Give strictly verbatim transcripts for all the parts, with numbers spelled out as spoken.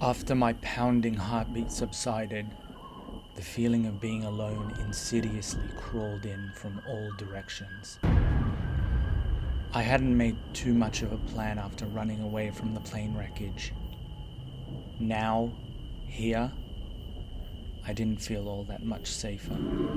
After my pounding heartbeat subsided, the feeling of being alone insidiously crawled in from all directions. I hadn't made too much of a plan after running away from the plane wreckage. Now, here, I didn't feel all that much safer.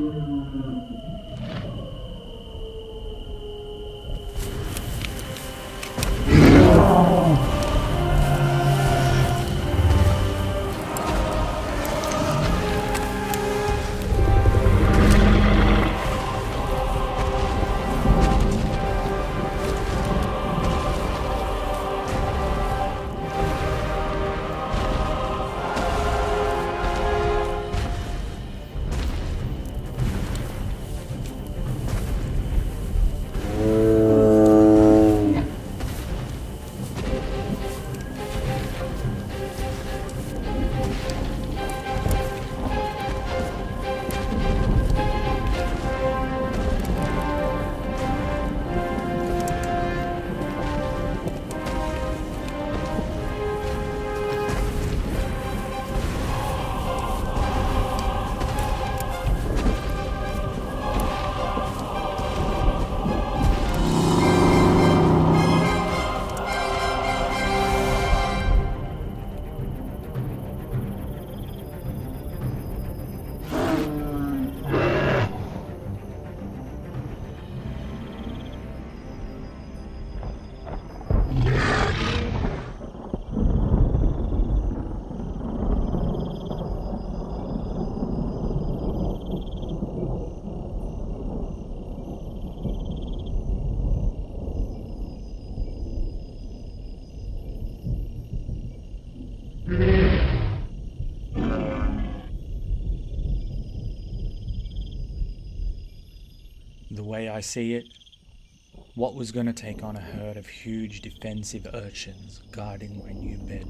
The way I see it, what was going to take on a herd of huge defensive urchins guarding my new bed?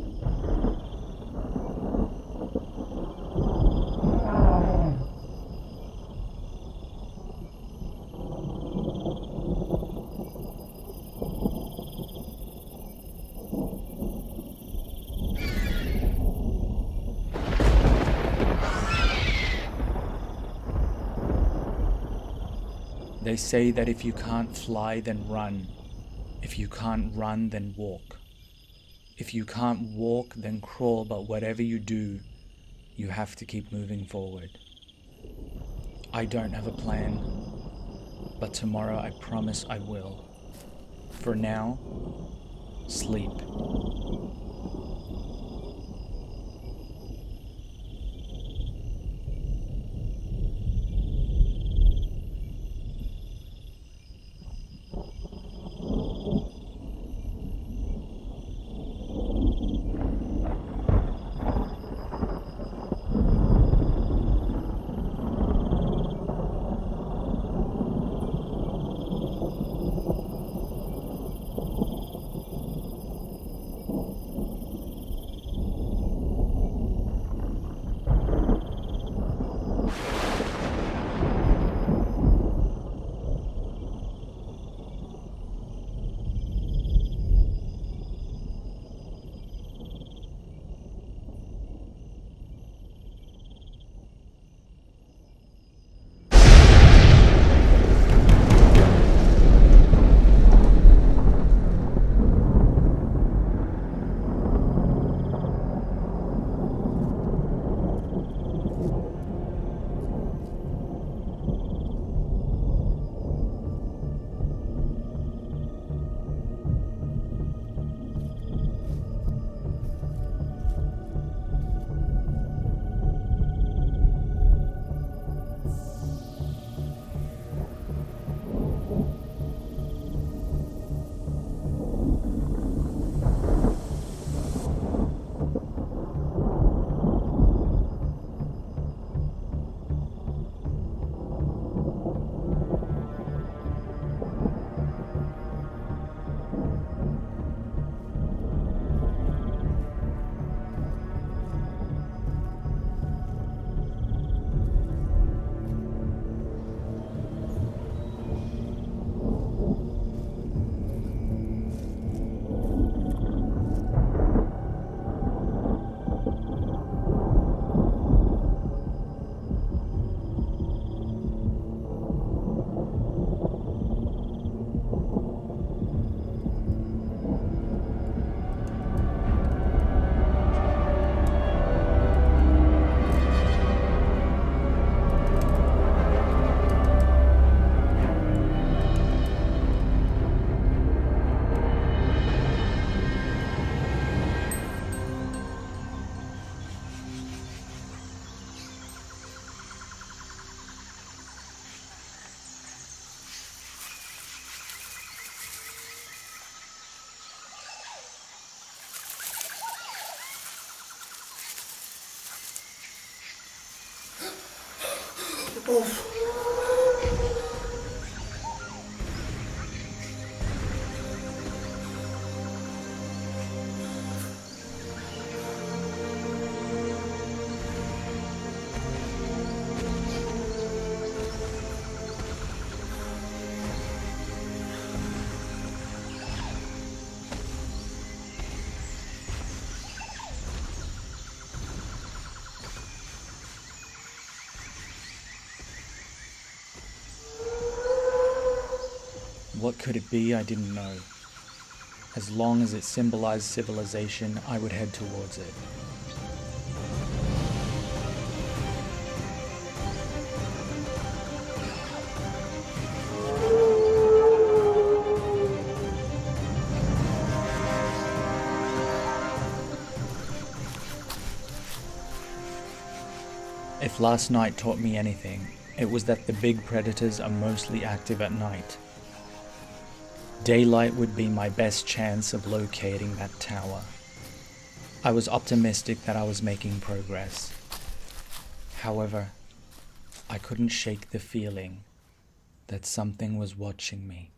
They say that if you can't fly, then run. If you can't run, then walk. If you can't walk, then crawl, but whatever you do, you have to keep moving forward. I don't have a plan, but tomorrow I promise I will. For now, sleep. What could it be? I didn't know. As long as it symbolized civilization, I would head towards it. If last night taught me anything, it was that the big predators are mostly active at night. Daylight would be my best chance of locating that tower. I was optimistic that I was making progress. However, I couldn't shake the feeling that something was watching me.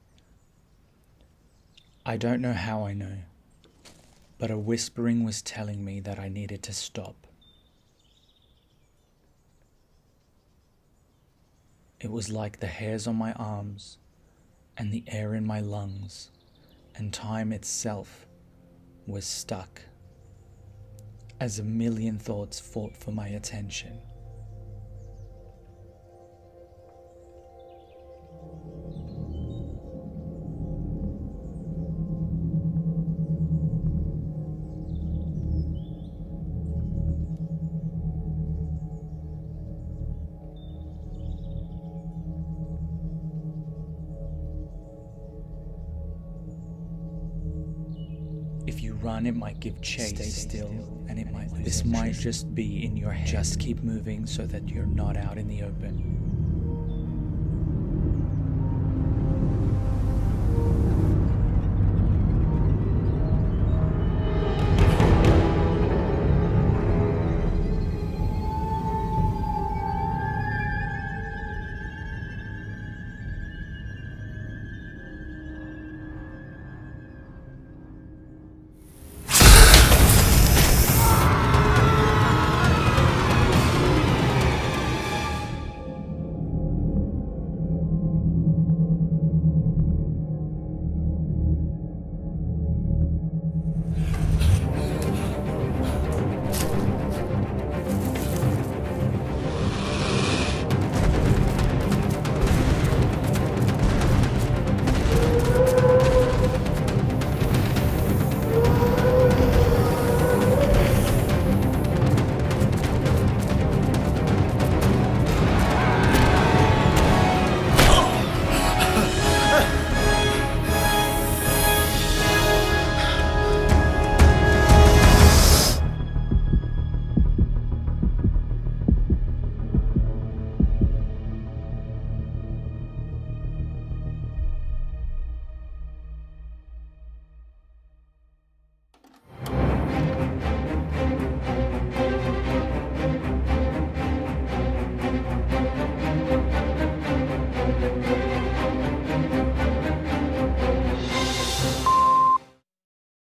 I don't know how I know, but a whispering was telling me that I needed to stop. It was like the hairs on my arms and the air in my lungs, and time itself was stuck, as a million thoughts fought for my attention. If you run, it might give chase. Stay still, and it might lose. This might just be in your head. Just keep moving so that you're not out in the open.